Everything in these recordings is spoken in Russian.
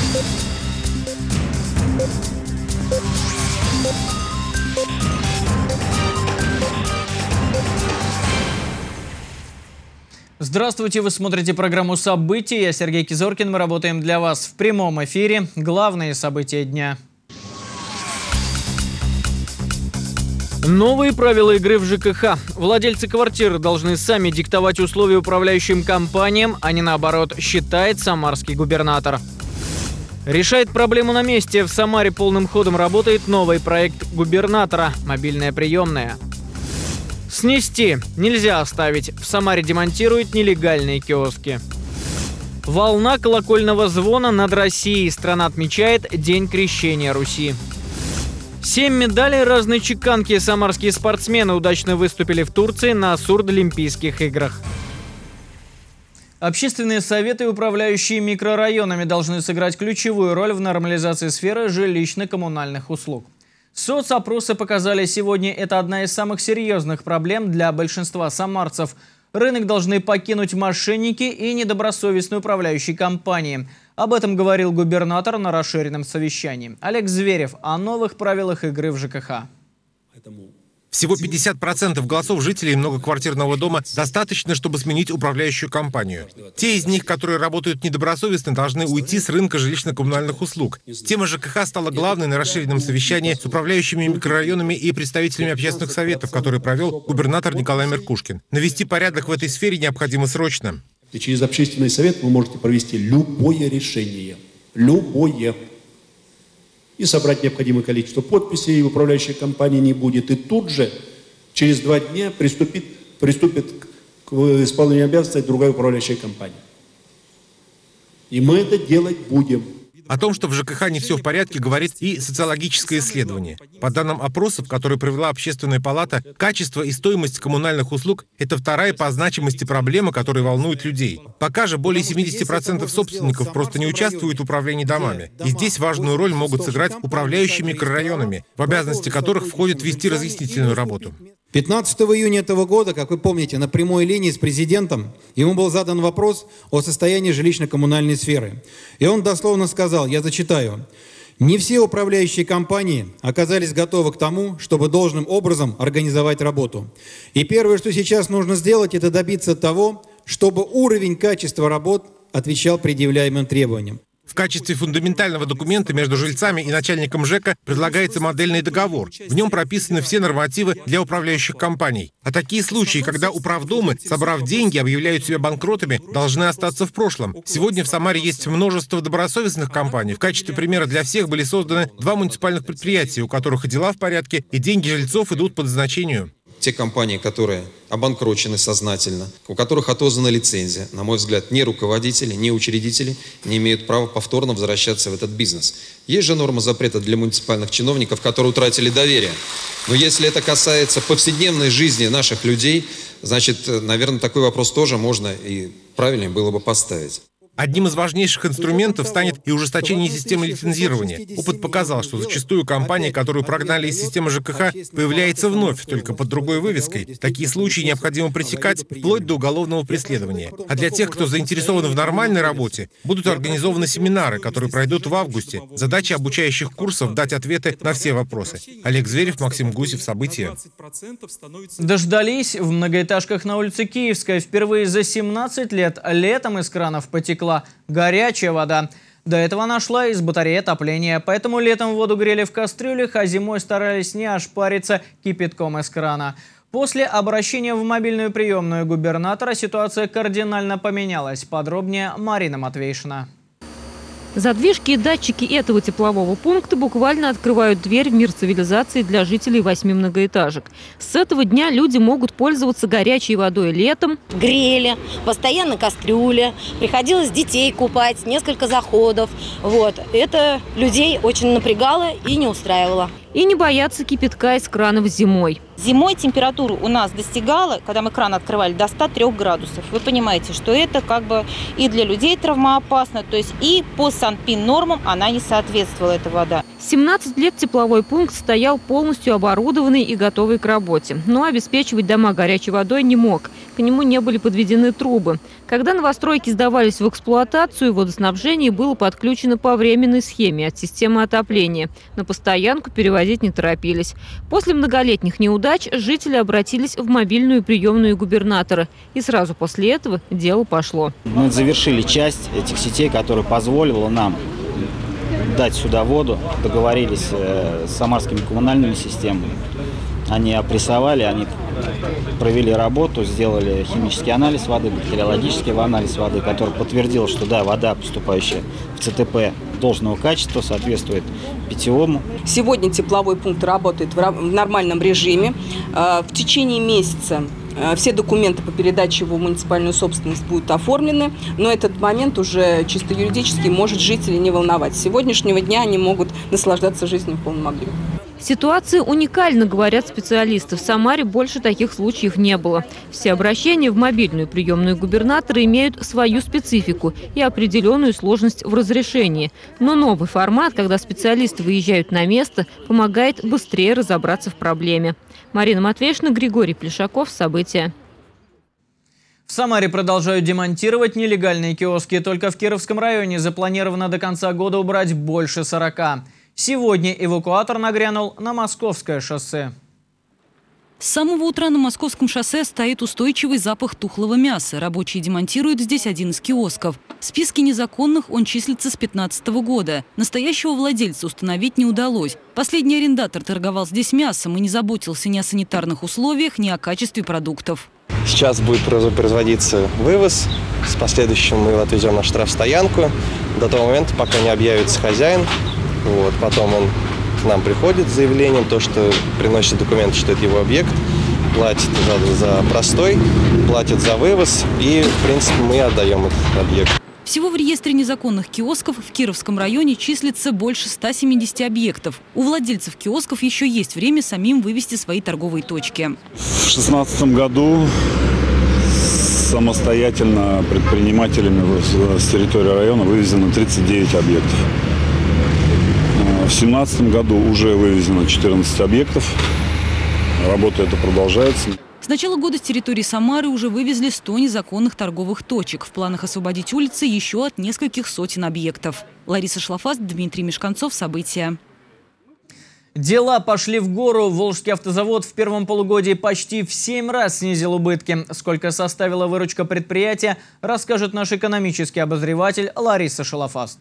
Здравствуйте, вы смотрите программу «События». Я Сергей Кизоркин. Мы работаем для вас в прямом эфире. Главные события дня. Новые правила игры в ЖКХ. Владельцы квартир должны сами диктовать условия управляющим компаниям, а не наоборот, считает самарский губернатор. Решает проблему на месте. В Самаре полным ходом работает новый проект губернатора – мобильная приемная. Снести нельзя оставить. В Самаре демонтируют нелегальные киоски. Волна колокольного звона над Россией. Страна отмечает День крещения Руси. 7 медалей разной чеканки. Самарские спортсмены удачно выступили в Турции на Сурдолимпийских играх. Общественные советы и управляющие микрорайонами должны сыграть ключевую роль в нормализации сферы жилищно-коммунальных услуг. Соцопросы показали сегодня, это одна из самых серьезных проблем для большинства самарцев. Рынок должны покинуть мошенники и недобросовестные управляющие компании. Об этом говорил губернатор на расширенном совещании. Олег Зверев о новых правилах игры в ЖКХ. Всего 50% голосов жителей многоквартирного дома достаточно, чтобы сменить управляющую компанию. Те из них, которые работают недобросовестно, должны уйти с рынка жилищно-коммунальных услуг. Тема ЖКХ стала главной на расширенном совещании с управляющими микрорайонами и представителями общественных советов, который провел губернатор Николай Меркушкин. Навести порядок в этой сфере необходимо срочно. И через общественный совет вы можете провести любое решение. Любое. И собрать необходимое количество подписей, управляющей компании не будет. И тут же, через 2 дня, приступит к исполнению обязанностей другая управляющая компания. И мы это делать будем. О том, что в ЖКХ не все в порядке, говорит и социологическое исследование. По данным опросов, которые провела Общественная палата, качество и стоимость коммунальных услуг – это вторая по значимости проблема, которая волнует людей. Пока же более 70% собственников просто не участвуют в управлении домами. И здесь важную роль могут сыграть управляющие микрорайонами, в обязанности которых входит вести разъяснительную работу. 15 июня этого года, как вы помните, на прямой линии с президентом ему был задан вопрос о состоянии жилищно-коммунальной сферы. И он дословно сказал, я зачитаю: «Не все управляющие компании оказались готовы к тому, чтобы должным образом организовать работу. И первое, что сейчас нужно сделать, это добиться того, чтобы уровень качества работ отвечал предъявляемым требованиям». В качестве фундаментального документа между жильцами и начальником ЖЭКа предлагается модельный договор. В нем прописаны все нормативы для управляющих компаний. А такие случаи, когда управдомы, собрав деньги, объявляют себя банкротами, должны остаться в прошлом. Сегодня в Самаре есть множество добросовестных компаний. В качестве примера для всех были созданы 2 муниципальных предприятия, у которых и дела в порядке, и деньги жильцов идут по назначению. Те компании, которые обанкрочены сознательно, у которых отозвана лицензия, на мой взгляд, ни руководители, ни учредители не имеют права повторно возвращаться в этот бизнес. Есть же норма запрета для муниципальных чиновников, которые утратили доверие. Но если это касается повседневной жизни наших людей, значит, наверное, такой вопрос тоже можно и правильнее было бы поставить. Одним из важнейших инструментов станет и ужесточение системы лицензирования. Опыт показал, что зачастую компания, которую прогнали из системы ЖКХ, появляется вновь, только под другой вывеской. Такие случаи необходимо пресекать вплоть до уголовного преследования. А для тех, кто заинтересован в нормальной работе, будут организованы семинары, которые пройдут в августе. Задача обучающих курсов — дать ответы на все вопросы. Олег Зверев, Максим Гусев, «События». Дождались. В многоэтажках на улице Киевской впервые за 17 лет летом из кранов потекла горячая вода. До этого она шла из батареи отопления, поэтому летом воду грели в кастрюлях, а зимой старались не ошпариться кипятком из крана. После обращения в мобильную приемную губернатора ситуация кардинально поменялась. Подробнее Марина Матвейшина. Задвижки и датчики этого теплового пункта буквально открывают дверь в мир цивилизации для жителей 8 многоэтажек. С этого дня люди могут пользоваться горячей водой летом. Грели, постоянно кастрюля, приходилось детей купать, несколько заходов. Это людей очень напрягало и не устраивало. И не бояться кипятка из кранов зимой. Зимой температура у нас достигала, когда мы кран открывали, до 103 градусов. Вы понимаете, что это и для людей травмоопасно, то есть и по санпин-нормам она не соответствовала, эта вода. 17 лет тепловой пункт стоял полностью оборудованный и готовый к работе, но обеспечивать дома горячей водой не мог. к нему не были подведены трубы. Когда новостройки сдавались в эксплуатацию, водоснабжение было подключено по временной схеме от системы отопления. На постоянку перевозить не торопились. После многолетних неудач жители обратились в мобильную приемную губернатора. И сразу после этого дело пошло. Мы завершили часть этих сетей, которая позволила нам дать сюда воду. Договорились с самарскими коммунальными системами. Они опрессовали, они провели работу, сделали химический анализ воды, бактериологический анализ воды, который подтвердил, что да, вода, поступающая в ЦТП, должного качества, соответствует питьевому. Сегодня тепловой пункт работает в нормальном режиме. В течение месяца все документы по передаче его в муниципальную собственность будут оформлены, но этот момент уже чисто юридически может жителей не волновать. С сегодняшнего дня они могут наслаждаться жизнью в полном объеме. Ситуация уникальна, говорят специалисты. В Самаре больше таких случаев не было. Все обращения в мобильную приемную губернатора имеют свою специфику и определенную сложность в разрешении. Но новый формат, когда специалисты выезжают на место, помогает быстрее разобраться в проблеме. Марина Матвеевна, Григорий Плешаков. События. В Самаре продолжают демонтировать нелегальные киоски. Только в Кировском районе запланировано до конца года убрать больше 40. Сегодня эвакуатор нагрянул на Московское шоссе. С самого утра на Московском шоссе стоит устойчивый запах тухлого мяса. Рабочие демонтируют здесь один из киосков. В списке незаконных он числится с 2015 года. Настоящего владельца установить не удалось. Последний арендатор торговал здесь мясом и не заботился ни о санитарных условиях, ни о качестве продуктов. Сейчас будет производиться вывоз. С последующим мы его отвезем на штрафстоянку. До того момента, пока не объявится хозяин. Потом он к нам приходит с заявлением, то, что приносит документы, что это его объект, платит за простой, платит за вывоз, и, в принципе, мы отдаем этот объект. Всего в реестре незаконных киосков в Кировском районе числится больше 170 объектов. У владельцев киосков еще есть время самим вывести свои торговые точки. В 2016 году самостоятельно предпринимателями с территории района вывезено 39 объектов. В 2017 году уже вывезено 14 объектов. Работа эта продолжается. С начала года с территории Самары уже вывезли 100 незаконных торговых точек. В планах освободить улицы еще от нескольких сотен объектов. Лариса Шлафас, Дмитрий Мешканцов. События. Дела пошли в гору. Волжский автозавод в первом полугодии почти в 7 раз снизил убытки. Сколько составила выручка предприятия, расскажет наш экономический обозреватель Лариса Шлафас.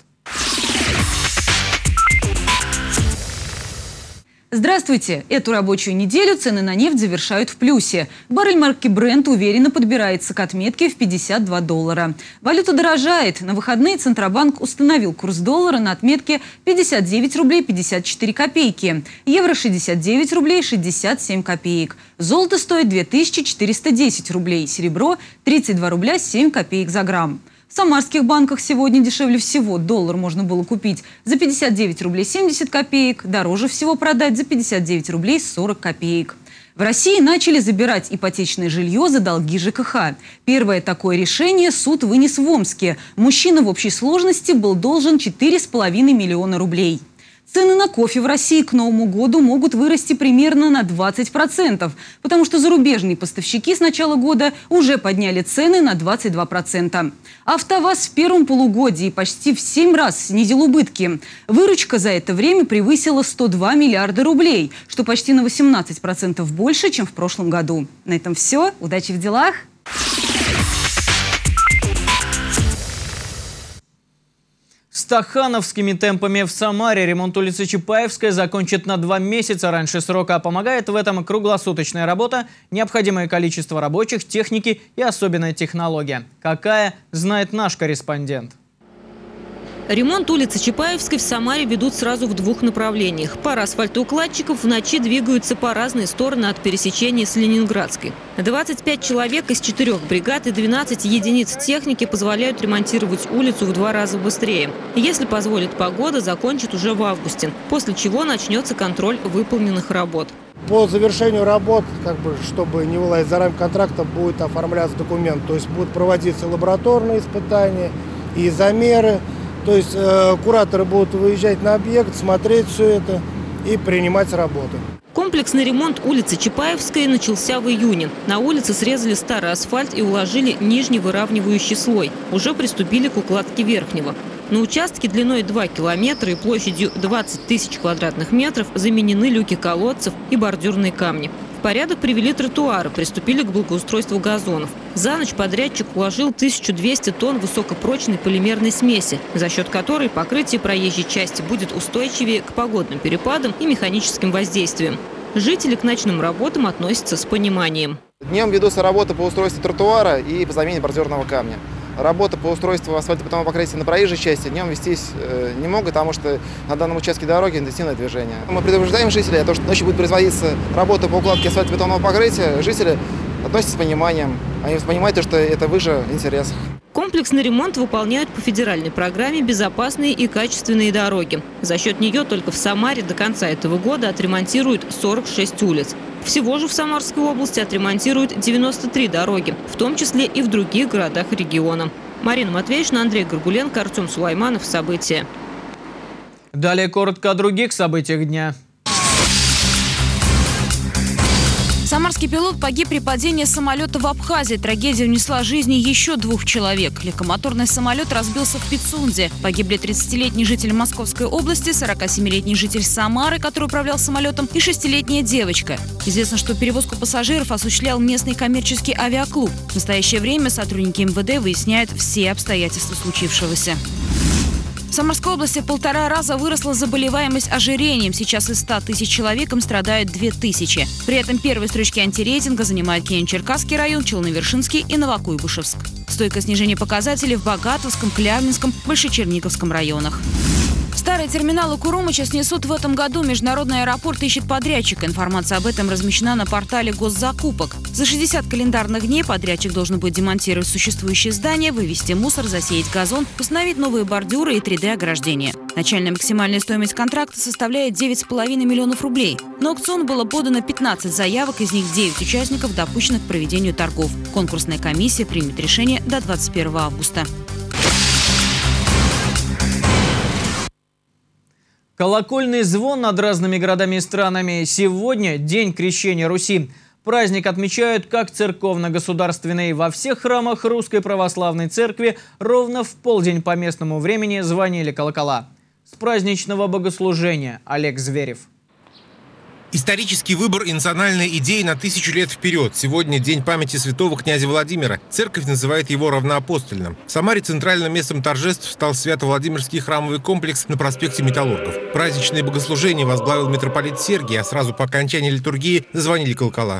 Здравствуйте! Эту рабочую неделю цены на нефть завершают в плюсе. Баррель марки Brent уверенно подбирается к отметке в $52. Валюта дорожает. На выходные Центробанк установил курс доллара на отметке 59 рублей 54 копейки. Евро 69 рублей 67 копеек. Золото стоит 2410 рублей. Серебро 32 рубля 7 копеек за грамм. В самарских банках сегодня дешевле всего доллар можно было купить за 59 рублей 70 копеек, дороже всего продать за 59 рублей 40 копеек. В России начали забирать ипотечное жилье за долги ЖКХ. Первое такое решение суд вынес в Омске. Мужчина в общей сложности был должен 4,5 миллиона рублей. Цены на кофе в России к Новому году могут вырасти примерно на 20%, потому что зарубежные поставщики с начала года уже подняли цены на 22%. АвтоВАЗ в первом полугодии почти в 7 раз снизил убытки. Выручка за это время превысила 102 миллиарда рублей, что почти на 18% больше, чем в прошлом году. На этом все. Удачи в делах! Стахановскими темпами в Самаре ремонт улицы Чапаевская закончат на 2 месяца раньше срока. Помогает в этом круглосуточная работа, необходимое количество рабочих, техники и особенная технология. Какая, знает наш корреспондент. Ремонт улицы Чапаевской в Самаре ведут сразу в 2 направлениях. Пара асфальтоукладчиков в ночи двигаются по разные стороны от пересечения с Ленинградской. 25 человек из 4 бригад и 12 единиц техники позволяют ремонтировать улицу в 2 раза быстрее. Если позволит погода, закончат уже в августе, после чего начнется контроль выполненных работ. По завершению работ, чтобы не вылазить за рамки контракта, будет оформляться документ. То есть будут проводиться лабораторные испытания и замеры. То есть кураторы будут выезжать на объект, смотреть все это и принимать работу. Комплексный ремонт улицы Чапаевской начался в июне. На улице срезали старый асфальт и уложили нижний выравнивающий слой. Уже приступили к укладке верхнего. На участке длиной 2 километра и площадью 20 тысяч квадратных метров заменены люки колодцев и бордюрные камни. В порядок привели тротуары, приступили к благоустройству газонов. За ночь подрядчик уложил 1200 тонн высокопрочной полимерной смеси, за счет которой покрытие проезжей части будет устойчивее к погодным перепадам и механическим воздействиям. Жители к ночным работам относятся с пониманием. Днем ведутся работы по устройству тротуара и по замене бордюрного камня. Работа по устройству асфальтобетонного покрытия на проезжей части днем вестись не могут, потому что на данном участке дороги интенсивное движение. Мы предупреждаем жителей о том, что ночью будет производиться работа по укладке асфальтобетонного покрытия. Жители относятся с пониманием. Они понимают, что это в их же интересах. Комплексный ремонт выполняют по федеральной программе «Безопасные и качественные дороги». За счет нее только в Самаре до конца этого года отремонтируют 46 улиц. Всего же в Самарской области отремонтируют 93 дороги, в том числе и в других городах региона. Марина Матвеевна, Андрей Горгуленко, Артем Сулайманов. События. Далее коротко о других событиях дня. Самарский пилот погиб при падении самолета в Абхазии. Трагедия унесла жизни еще 2 человек. Легкомоторный самолет разбился в Пицунде. Погибли 30-летний житель Московской области, 47-летний житель Самары, который управлял самолетом, и 6-летняя девочка. Известно, что перевозку пассажиров осуществлял местный коммерческий авиаклуб. В настоящее время сотрудники МВД выясняют все обстоятельства случившегося. В Самарской области в 1,5 раза выросла заболеваемость ожирением. Сейчас из 100 тысяч человек им страдают 2000. При этом первые строчки антирейтинга занимают Киево-Черкасский район, Челны-Вершинский и Новокуйбышевск. Стойкое снижение показателей в Богатовском, Клявнинском, Большечерниковском районах. Старые терминалы Курумыча снесут в этом году. Международный аэропорт ищет подрядчика. Информация об этом размещена на портале госзакупок. За 60 календарных дней подрядчик должен будет демонтировать существующие здания, вывести мусор, засеять газон, установить новые бордюры и 3D-ограждение. Начальная максимальная стоимость контракта составляет 9,5 миллионов рублей. На аукцион было подано 15 заявок, из них 9 участников допущены к проведению торгов. Конкурсная комиссия примет решение до 21 августа. Колокольный звон над разными городами и странами. Сегодня День Крещения Руси. Праздник отмечают как церковно-государственный. Во всех храмах Русской Православной Церкви ровно в полдень по местному времени звонили колокола. С праздничного богослужения Олег Зверев. Исторический выбор и национальная идея на 1000 лет вперед. Сегодня день памяти святого князя Владимира. Церковь называет его равноапостольным. В Самаре центральным местом торжеств стал Свято-Владимирский храмовый комплекс на проспекте Металлургов. Праздничное богослужение возглавил митрополит Сергий, а сразу по окончании литургии зазвонили колокола.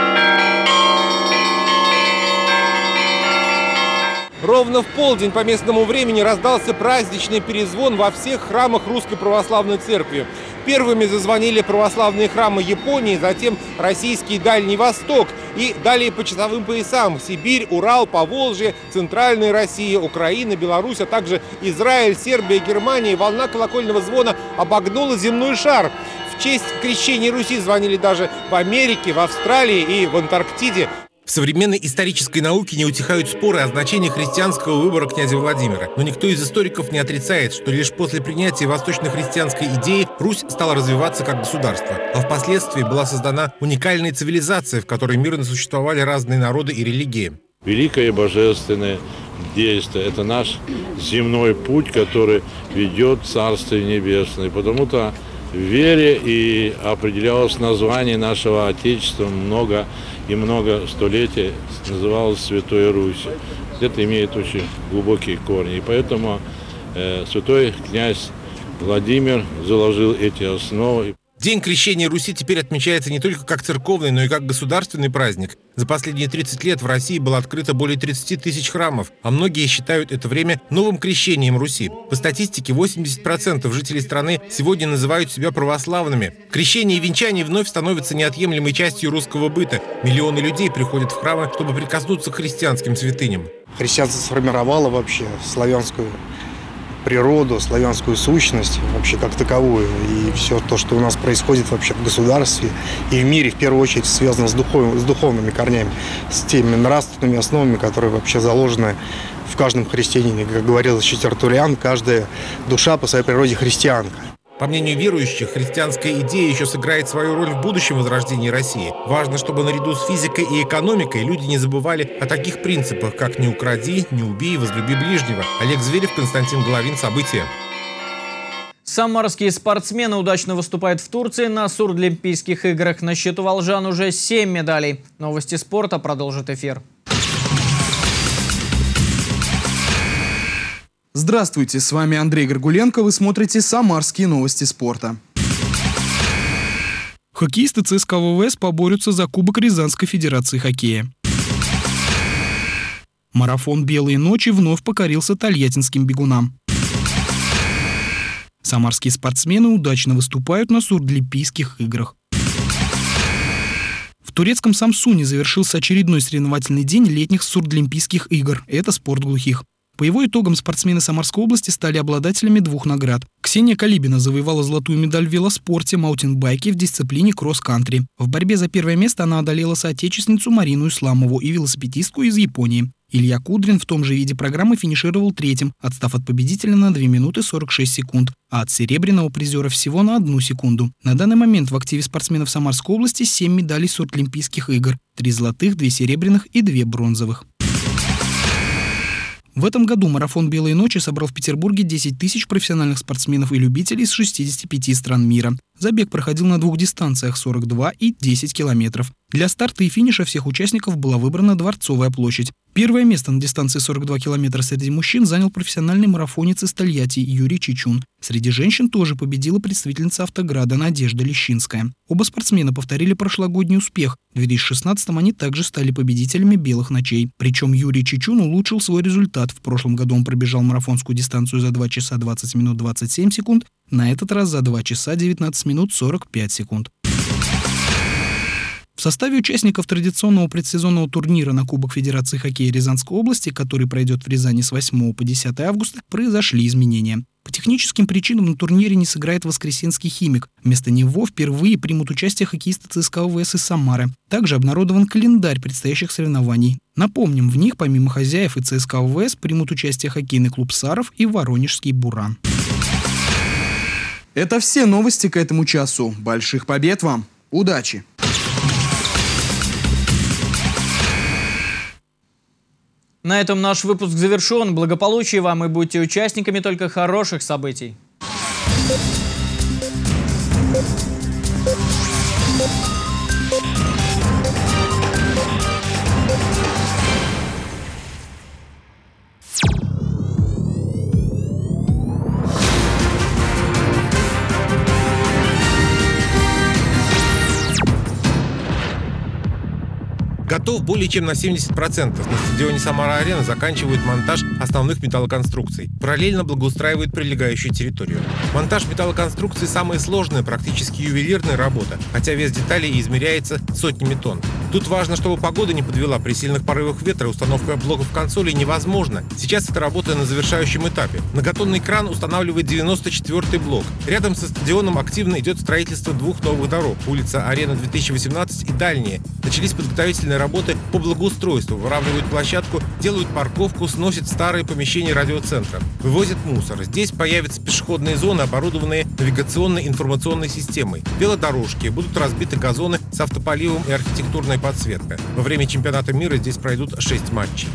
Ровно в полдень по местному времени раздался праздничный перезвон во всех храмах Русской Православной Церкви. Первыми зазвонили православные храмы Японии, затем российский Дальний Восток и далее по часовым поясам Сибирь, Урал, Поволжье, Центральная Россия, Украина, Беларусь, а также Израиль, Сербия, Германия. Волна колокольного звона обогнула земной шар. В честь крещения Руси звонили даже в Америке, в Австралии и в Антарктиде. В современной исторической науке не утихают споры о значении христианского выбора князя Владимира. Но никто из историков не отрицает, что лишь после принятия восточно-христианской идеи Русь стала развиваться как государство. А впоследствии была создана уникальная цивилизация, в которой мирно существовали разные народы и религии. Великое божественное действие – это наш земной путь, который ведет в Царствие Небесное. Потому-то в вере и определялось название нашего Отечества много столетий, называлось Святой Русь. Это имеет очень глубокие корни. И поэтому святой князь Владимир заложил эти основы. День Крещения Руси теперь отмечается не только как церковный, но и как государственный праздник. За последние 30 лет в России было открыто более 30 тысяч храмов, а многие считают это время новым крещением Руси. По статистике, 80% жителей страны сегодня называют себя православными. Крещение и венчание вновь становятся неотъемлемой частью русского быта. Миллионы людей приходят в храмы, чтобы прикоснуться к христианским святыням. Христианство сформировало вообще славянскую природу, славянскую сущность вообще как таковую. И все то, что у нас происходит вообще в государстве и в мире, в первую очередь связано с духовными корнями, с теми нравственными основами, которые вообще заложены в каждом христианине. Как говорил еще Тертуллиан, каждая душа по своей природе христианка. По мнению верующих, христианская идея еще сыграет свою роль в будущем возрождении России. Важно, чтобы наряду с физикой и экономикой люди не забывали о таких принципах, как «не укради», «не убей», «возлюби ближнего». Олег Зверев, Константин Головин. События. Самарские спортсмены удачно выступают в Турции на Сурдлимпийских играх. На счету волжан уже 7 медалей. Новости спорта продолжит эфир. Здравствуйте, с вами Андрей Горгуленко, вы смотрите «Самарские новости спорта». Хоккеисты ЦСКА ВВС поборются за Кубок Рязанской Федерации хоккея. Марафон «Белые ночи» вновь покорился тольяттинским бегунам. Самарские спортсмены удачно выступают на Сурдлимпийских играх. В турецком Самсуне завершился очередной соревновательный день летних Сурдлимпийских игр. Это спорт глухих. По его итогам спортсмены Самарской области стали обладателями 2 наград. Ксения Калибина завоевала золотую медаль в велоспорте маунтинбайке в дисциплине кросс-кантри. В борьбе за первое место она одолела соотечественницу Марину Исламову и велосипедистку из Японии. Илья Кудрин в том же виде программы финишировал 3-м, отстав от победителя на 2 минуты 46 секунд, а от серебряного призера всего на 1 секунду. На данный момент в активе спортсменов Самарской области 7 медалей Сурдлимпийских игр, 3 золотых, 2 серебряных и 2 бронзовых. В этом году марафон «Белые ночи» собрал в Петербурге 10 тысяч профессиональных спортсменов и любителей из 65 стран мира. Забег проходил на 2 дистанциях – 42 и 10 километров. Для старта и финиша всех участников была выбрана Дворцовая площадь. Первое место на дистанции 42 километра среди мужчин занял профессиональный марафонец из Тольятти Юрий Чичун. Среди женщин тоже победила представительница Автограда Надежда Лещинская. Оба спортсмена повторили прошлогодний успех. В 2016-м они также стали победителями «Белых ночей». Причем Юрий Чичун улучшил свой результат. В прошлом году он пробежал марафонскую дистанцию за 2 часа 20 минут 27 секунд, на этот раз за 2 часа 19 минут 45 секунд. В составе участников традиционного предсезонного турнира на Кубок Федерации хоккея Рязанской области, который пройдет в Рязани с 8 по 10 августа, произошли изменения. По техническим причинам на турнире не сыграет воскресенский «Химик». Вместо него впервые примут участие хоккеисты ЦСКА ВВС из Самары. Также обнародован календарь предстоящих соревнований. Напомним, в них помимо хозяев и ЦСКА ВВС примут участие хоккейный клуб «Саров» и Воронежский «Буран». Это все новости к этому часу. Больших побед вам! Удачи! На этом наш выпуск завершен. Благополучия вам и будьте участниками только хороших событий. Готов более чем на 70%. На стадионе «Самара-Арена» заканчивают монтаж основных металлоконструкций. Параллельно благоустраивают прилегающую территорию. Монтаж металлоконструкций – самая сложная, практически ювелирная работа, хотя вес деталей измеряется сотнями тонн. Тут важно, чтобы погода не подвела. При сильных порывах ветра установка блоков консолей невозможна. Сейчас эта работа на завершающем этапе. Многотонный кран устанавливает 94-й блок. Рядом со стадионом активно идет строительство 2 новых дорог. Улица Арена 2018 и дальние. Начались подготовительные работы по благоустройству. Выравнивают площадку, делают парковку, сносят старые помещения радиоцентра. Вывозят мусор. Здесь появятся пешеходные зоны, оборудованные навигационной информационной системой. Велодорожки, будут разбиты газоны с автополивом и архитектурной подсветкой. Во время чемпионата мира здесь пройдут 6 матчей.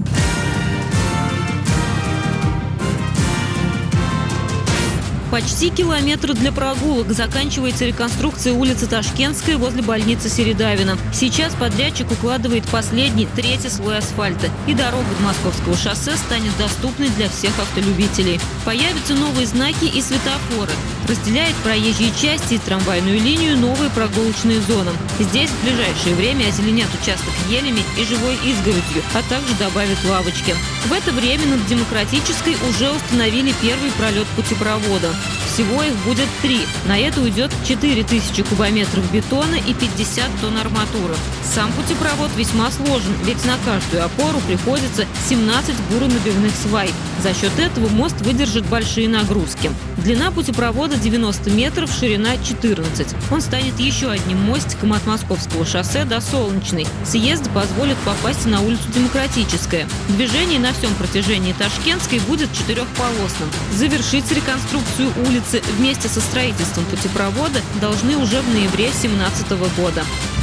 Почти километр для прогулок. Заканчивается реконструкция улицы Ташкентской возле больницы Середавина. Сейчас подрядчик укладывает последний, 3-й слой асфальта. И дорога до Московского шоссе станет доступной для всех автолюбителей. Появятся новые знаки и светофоры. Разделяет проезжие части и трамвайную линию новые прогулочные зоны. Здесь в ближайшее время озеленят участок елями и живой изгородью, а также добавят лавочки. В это время над Демократической уже установили первый пролет путепровода. Всего их будет 3. На это уйдет 4000 кубометров бетона и 50 тонн арматуры. Сам путепровод весьма сложен, ведь на каждую опору приходится 17 буронабивных свай. За счет этого мост выдержит большие нагрузки. Длина путепровода 90 метров, ширина 14. Он станет еще одним мостиком от Московского шоссе до Солнечной. Съезд позволит попасть на улицу Демократическая. Движение на всем протяжении Ташкентской будет 4-полосным. Завершить реконструкцию улиц улицы вместе со строительством путепровода должны уже в ноябре 2017 года.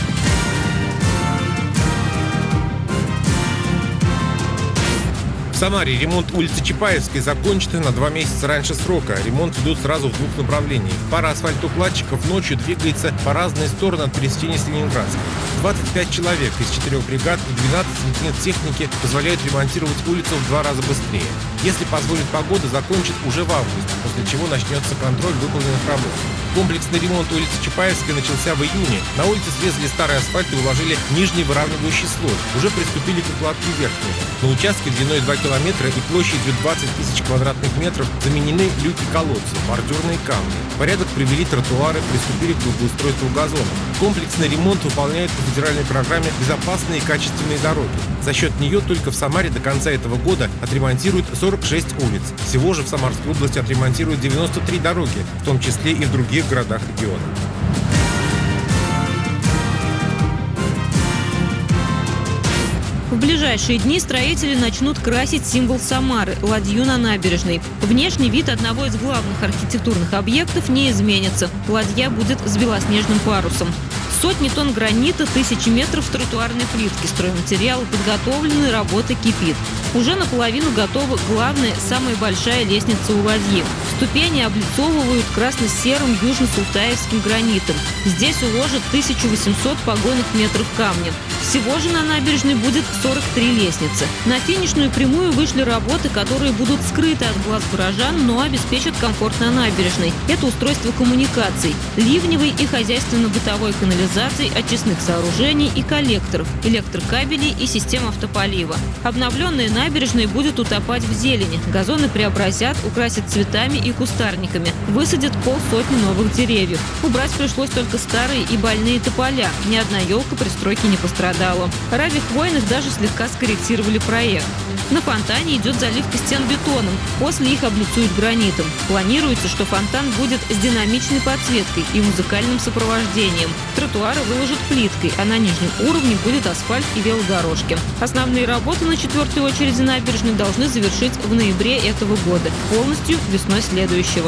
В Самаре ремонт улицы Чапаевской закончен на 2 месяца раньше срока. Ремонт ведут сразу в 2 направлениях. Пара асфальтоукладчиков ночью двигается по разные стороны от пересечения с Ленинградской. 25 человек из 4 бригад и 12 единиц техники позволяют ремонтировать улицу в 2 раза быстрее. Если позволит погода, закончит уже в августе, после чего начнется контроль выполненных работ. Комплексный ремонт улицы Чапаевской начался в июне. На улице срезали старый асфальт и уложили нижний выравнивающий слой. Уже приступили к укладке верхнего. На участке длиной 2 километра и площадью 20 тысяч квадратных метров заменены люки-колодцы, бордюрные камни. В порядок привели тротуары, приступили к благоустройству газонов. Комплексный ремонт выполняют по федеральной программе «Безопасные и качественные дороги». За счет нее только в Самаре до конца этого года отремонтируют 46 улиц. Всего же в Самарской области отремонтируют 93 дороги, в том числе и в других городах региона. В ближайшие дни строители начнут красить символ Самары – ладью на набережной. Внешний вид одного из главных архитектурных объектов не изменится. Ладья будет с белоснежным парусом. Сотни тонн гранита, тысячи метров тротуарной плитки, стройматериалы подготовлены, работа кипит. Уже наполовину готова главная, самая большая лестница у ладьи. Ступени облицовывают красно-серым южно-султаевским гранитом. Здесь уложат 1800 погонных метров камня. Всего же на набережной будет 43 лестницы. На финишную прямую вышли работы, которые будут скрыты от глаз горожан, но обеспечат комфорт на набережной. Это устройство коммуникаций, ливневой и хозяйственно-бытовой канализации, очистных сооружений и коллекторов, электрокабелей и систем автополива. Обновленная набережная будет утопать в зелени. Газоны преобразят, украсят цветами и кустарниками. Высадят 500 новых деревьев. Убрать пришлось только старые и больные тополя. Ни одна елка при стройке не пострадала. Ради хвойных даже слегка скорректировали проект. На фонтане идет заливка стен бетоном. После их облицуют гранитом. Планируется, что фонтан будет с динамичной подсветкой и музыкальным сопровождением. Тротуары выложат плиткой, а на нижнем уровне будет асфальт и велодорожки. Основные работы на 4-й очереди набережной должны завершить в ноябре этого года, полностью весной следующего.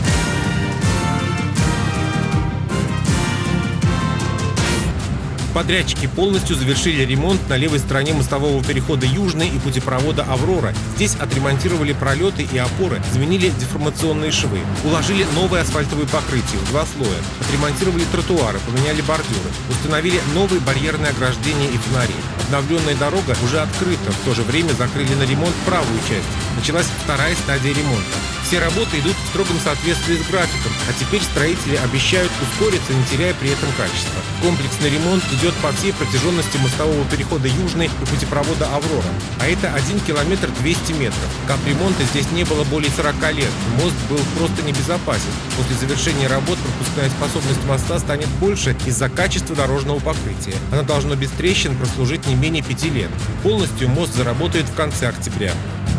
Подрядчики полностью завершили ремонт на левой стороне мостового перехода Южный и путепровода «Аврора». Здесь отремонтировали пролеты и опоры, заменили деформационные швы, уложили новое асфальтовое покрытие в 2 слоя, отремонтировали тротуары, поменяли бордюры, установили новые барьерные ограждения и фонари. Обновленная дорога уже открыта, в то же время закрыли на ремонт правую часть. Началась 2-я стадия ремонта. Все работы идут в строгом соответствии с графиком, а теперь строители обещают ускориться, не теряя при этом качества. Комплексный ремонт идет по всей протяженности мостового перехода Южный и путепровода «Аврора». А это 1 километр 200 метров. Капремонта здесь не было более 40 лет. Мост был просто небезопасен. После завершения работ пропускная способность моста станет больше из-за качества дорожного покрытия. Оно должно без трещин прослужить не менее 5 лет. Полностью мост заработает в конце октября.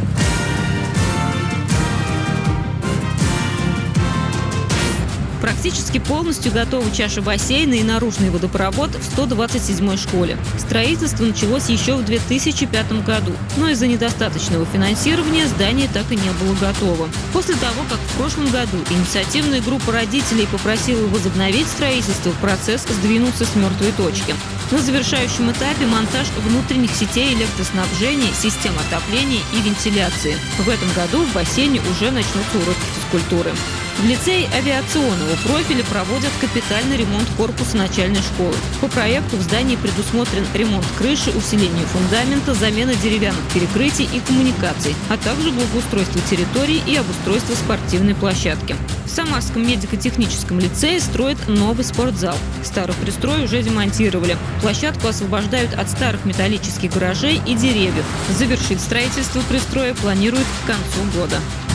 Практически полностью готовы чаша бассейна и наружный водопровод в 127-й школе. Строительство началось еще в 2005 году, но из-за недостаточного финансирования здание так и не было готово. После того, как в прошлом году инициативная группа родителей попросила возобновить строительство, процесс сдвинулся с мертвой точки. На завершающем этапе монтаж внутренних сетей электроснабжения, систем отопления и вентиляции. В этом году в бассейне уже начнутся уроки физкультуры. В лицее авиационного профиля проводят капитальный ремонт корпуса начальной школы. По проекту в здании предусмотрен ремонт крыши, усиление фундамента, замена деревянных перекрытий и коммуникаций, а также благоустройство территории и обустройство спортивной площадки. В Самарском медико-техническом лицее строят новый спортзал. Старый пристрой уже демонтировали. Площадку освобождают от старых металлических гаражей и деревьев. Завершить строительство пристроя планируют к концу года.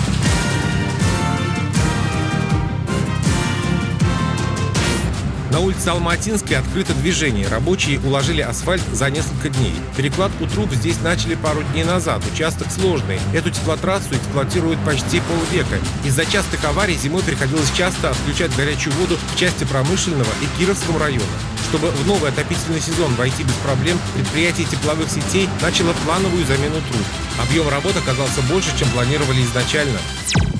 На улице Алматинской открыто движение. Рабочие уложили асфальт за несколько дней. Перекладку труб здесь начали пару дней назад. Участок сложный. Эту теплотрассу эксплуатируют почти полвека. Из-за частых аварий зимой приходилось часто отключать горячую воду в части Промышленного и Кировском района. Чтобы в новый отопительный сезон войти без проблем, предприятие тепловых сетей начало плановую замену труб. Объем работ оказался больше, чем планировали изначально.